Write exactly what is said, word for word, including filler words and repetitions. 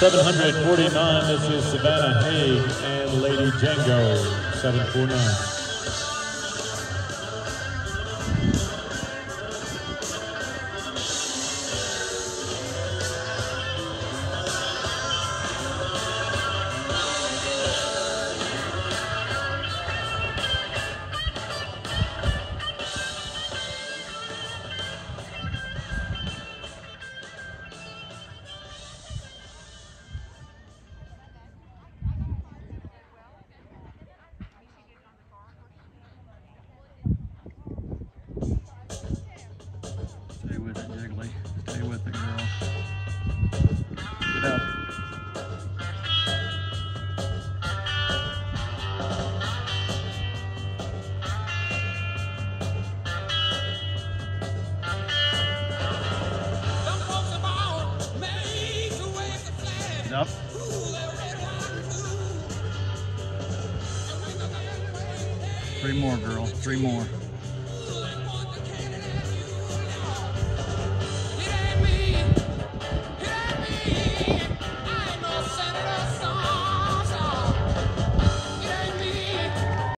seven hundred forty-nine, this is Savannah Haag and Lady Django, seven forty-nine. Stay with it, Jiggly. Stay with it, girl. Get up. Get up. Three more, girl. Three more.